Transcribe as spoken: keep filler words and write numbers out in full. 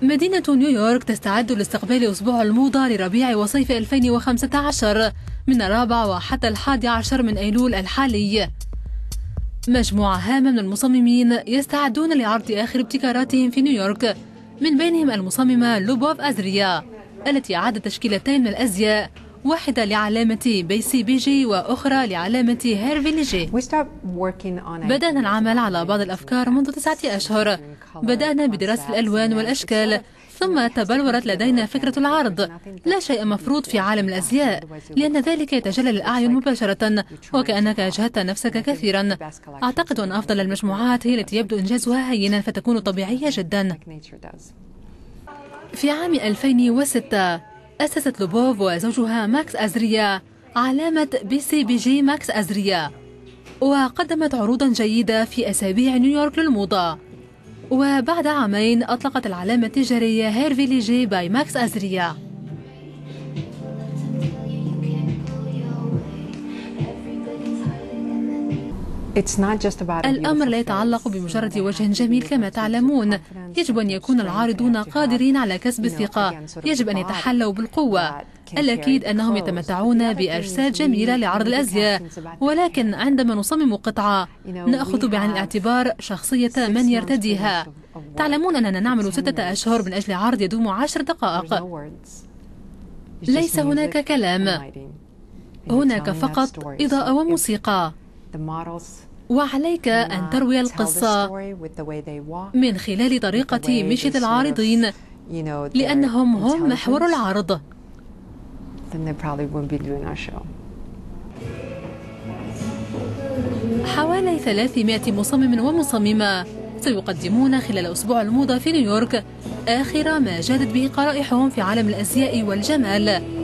مدينة نيويورك تستعد لاستقبال أسبوع الموضة لربيع وصيف ألفين وخمسة عشر من الرابع وحتى الحادي عشر من أيلول الحالي. مجموعة هامة من المصممين يستعدون لعرض آخر ابتكاراتهم في نيويورك، من بينهم المصممة لوبوف أزريا التي أعادت تشكيلتين من الأزياء، واحدة لعلامة بي سي بي جي وأخرى لعلامة هيرفيليجي. بدأنا العمل على بعض الأفكار منذ تسعة أشهر. بدأنا بدراسة الألوان والأشكال، ثم تبلورت لدينا فكرة العرض. لا شيء مفروض في عالم الأزياء، لأن ذلك يتجلى للأعين مباشرة وكأنك أجهدت نفسك كثيرا. أعتقد أن أفضل المجموعات هي التي يبدو إنجازها هينا فتكون طبيعية جدا. في عام ألفين وستة أسست لوبوف وزوجها ماكس أزريا علامة بي سي بي جي ماكس أزريا، وقدمت عروضا جيدة في أسابيع نيويورك للموضة. وبعد عامين أطلقت العلامة التجارية هيرفيليجي باي ماكس أزريا. الأمر لا يتعلق بمجرد وجه جميل كما تعلمون. يجب أن يكون العارضون قادرين على كسب الثقة، يجب أن يتحلوا بالقوة. الأكيد أنهم يتمتعون بأجساد جميلة لعرض الأزياء، ولكن عندما نصمم قطعة نأخذ بعين الاعتبار شخصية من يرتديها. تعلمون أننا نعمل ستة أشهر من أجل عرض يدوم عشر دقائق. ليس هناك كلام، هناك فقط إضاءة وموسيقى، وعليك أن تروي القصة من خلال طريقة مشية العارضين، لأنهم هم محور العرض. حوالي ثلاثمائة مصمم ومصممة سيقدمون خلال أسبوع الموضة في نيويورك آخر ما جادت به قرائحهم في عالم الأزياء والجمال.